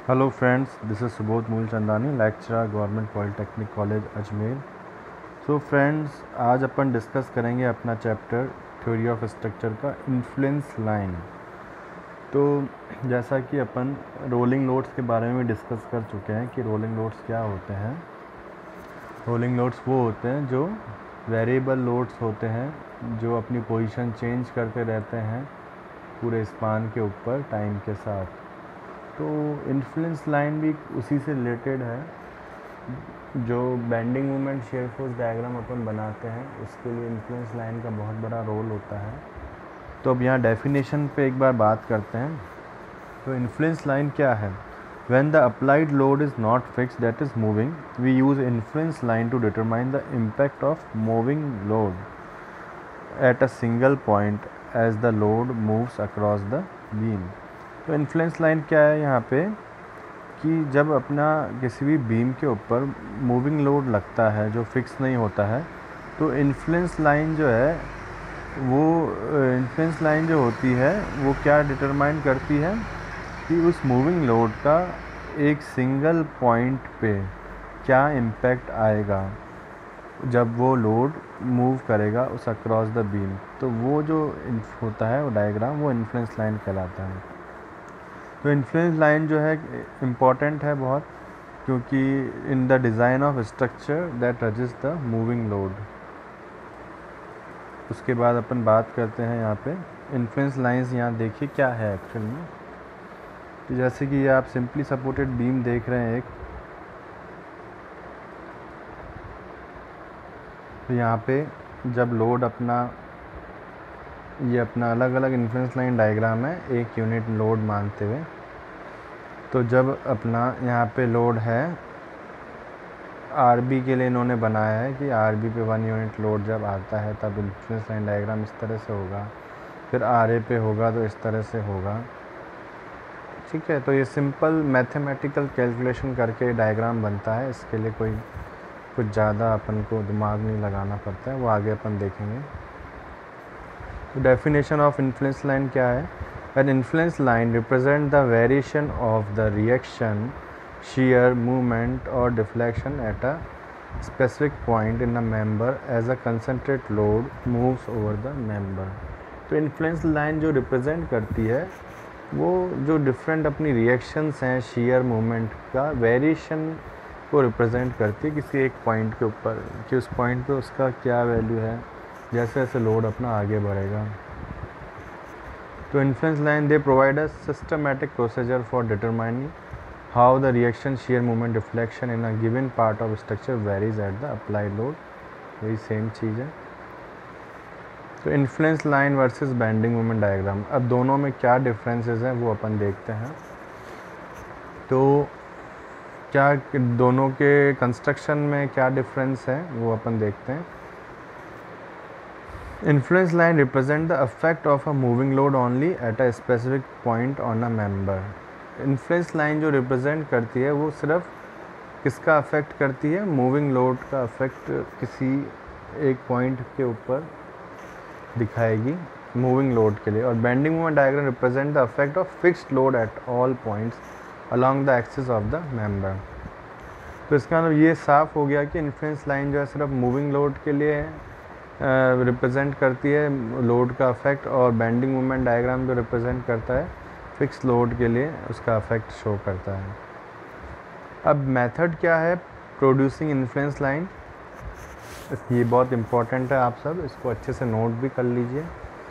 Hello friends, this is Subodh Moolchandani, lecturer government polytechnic college Ajmer. So friends, आज अपन discuss करेंगे अपना चैप्टर थ्योरी ऑफ स्ट्रक्चर का इन्फ्लुएंस लाइन। तो जैसा कि अपन रोलिंग लोड्स के बारे में डिस्कस कर चुके हैं कि रोलिंग लोड्स क्या होते हैं। रोलिंग लोड्स वो होते हैं जो वेरिएबल लोड्स होते हैं, जो अपनी पोजीशन चेंज करते रहते हैं पूरे स्पान के ऊपर टाइम के साथ। तो इन्फ्लुएंस लाइन भी उसी से रिलेटेड है। जो bending moment shear force diagram अपन बनाते हैं, उसके लिए इन्फ्लुएंस लाइन का बहुत बड़ा रोल होता है। तो अब यहाँ डेफिनेशन पे एक बार बात करते हैं। तो इन्फ्लुएंस लाइन क्या है? When the applied load is not fixed, that is moving, we use influence line to determine the impact of moving load at a single point as the load moves across the beam. तो influence line क्या है यहाँ पे कि जब अपना किसी भी बीम के ऊपर मूविंग लोड लगता है जो फिक्स नहीं होता है, तो इन्फ्लुएंस लाइन जो है वो इन्फ्लुएंस लाइन जो होती है वो क्या डिटरमाइन करती है कि उस मूविंग लोड का एक सिंगल पॉइंट पे क्या इम्पैक्ट आएगा जब वो लोड मूव करेगा उस अक्रॉस द बीम। तो वो जो होता है वो डायग्राम, वो इन्फ्लुएंस लाइन कहलाता है। तो इन्फ्लुएंस लाइन जो है इम्पॉर्टेंट है बहुत, क्योंकि in the design of structure that resist the moving load. उसके बाद अपन बात करते हैं यहाँ पे इन्फ्लुएंस लाइंस। यहाँ देखिए क्या है एक्चुअल में। तो जैसे कि ये आप सिंपली सपोर्टेड बीम देख रहे हैं एक, तो यहाँ पे जब लोड अपना, ये अपना अलग अलग इन्फ्लुएंस लाइन डायग्राम है एक यूनिट लोड मानते हुए। तो जब अपना यहाँ पे लोड है आरबी के लिए इन्होंने बनाया है कि आरबी पे 1 यूनिट लोड जब आता है तब इन्फ्लुएंस लाइन डायग्राम इस तरह से होगा। फिर आरए पे होगा तो इस तरह से होगा। ठीक है, तो ये सिंपल मैथमेटिकल कैलकुलेशन करके डायग्राम बनता है। इसके लिए कोई कुछ ज़्यादा अपन को दिमाग नहीं लगाना पड़ता है, वो आगे अपन देखेंगे। तो डेफिनेशन ऑफ इन्फ्लुएंस लाइन क्या है? An influence line represent the variation of the reaction, shear, movement or deflection at a specific point in a member as a concentrate load moves over the member। तो influence line जो represent करती है वो जो different अपनी reactions हैं shear movement का वेरिएशन को रिप्रेजेंट करती है किसी एक पॉइंट के ऊपर, कि उस पॉइंट पे उसका क्या वैल्यू है जैसे जैसे लोड अपना आगे बढ़ेगा। तो influence line they provide a systematic procedure for determining how the reaction, shear, movement, deflection in a given part of structure varies at the applied load। वही सेम चीज़ है। तो influence line versus bending moment diagram, अब दोनों में क्या differences हैं वो अपन देखते हैं। तो क्या दोनों के कंस्ट्रक्शन में क्या डिफरेंस है वो अपन देखते हैं। Influence line represent the effect of a moving load only at a specific point on a member. Influence line जो रिप्रेजेंट करती है वो सिर्फ किसका अफेक्ट करती है? मूविंग लोड का अफेक्ट किसी एक पॉइंट के ऊपर दिखाएगी मूविंग लोड के लिए। और bending moment diagram represent the effect of fixed load at all points along the axis of the member. तो इसका मतलब ये साफ हो गया कि इन्फ्लुएंस लाइन जो है सिर्फ मूविंग लोड के लिए रिप्रेजेंट करती है लोड का अफेक्ट, और बेंडिंग मोमेंट डायग्राम जो रिप्रेजेंट करता है फिक्स लोड के लिए उसका अफेक्ट शो करता है। अब मेथड क्या है प्रोड्यूसिंग इन्फ्लुएंस लाइन, ये बहुत इंपॉर्टेंट है, आप सब इसको अच्छे से नोट भी कर लीजिए।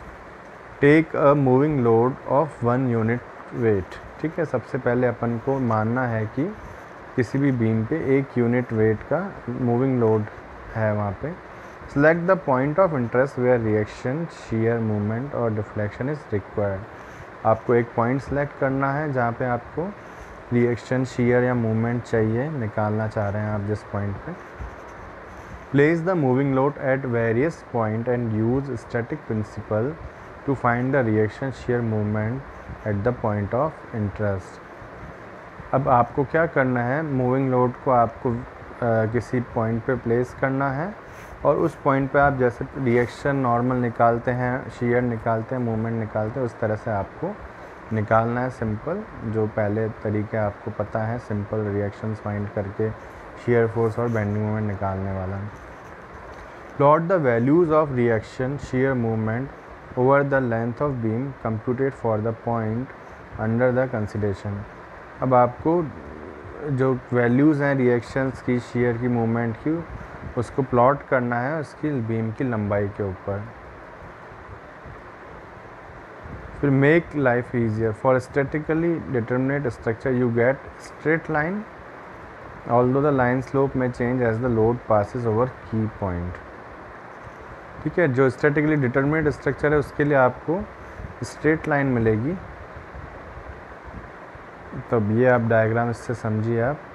Take a moving load of 1 unit weight. ठीक है, सबसे पहले अपन को मानना है कि किसी भी बीम पे 1 यूनिट वेट का मूविंग लोड है वहाँ पे। Select the point of interest where reaction, shear, movement और डिफ्लेक्शन इज रिक्वायर्ड। आपको एक पॉइंट सेलेक्ट करना है जहाँ पे आपको रिएक्शन, shear या मूवमेंट चाहिए, निकालना चाह रहे हैं आप जिस पॉइंट पे। Place the moving load at various point and use static principle to find the reaction, shear, movement at the point of interest. अब आपको क्या करना है, मूविंग लोड को आपको किसी पॉइंट पे प्लेस करना है, और उस पॉइंट पे आप जैसे रिएक्शन नॉर्मल निकालते हैं, shear निकालते हैं, मूवमेंट निकालते हैं, उस तरह से आपको निकालना है सिंपल, जो पहले तरीके आपको पता है सिंपल रिएक्शंस फाइंड करके shear फोर्स और बेंडिंग मोमेंट निकालने वाला। Plot the values of reaction shear movement over the length of beam computed for the point under the consideration. अब आपको जो वैल्यूज़ हैं रिएक्शंस की shear की मूवमेंट की, उसको प्लॉट करना है उसकी बीम की लंबाई के ऊपर। फिर make life easier for statically determinate structure you get straight line although the line slope may change as the load passes over की पॉइंट। ठीक है, जो स्टैटिकली डिटर्मिनेट स्ट्रक्चर है उसके लिए आपको स्ट्रेट लाइन मिलेगी। तब ये आप डायग्राम इससे समझिए आप।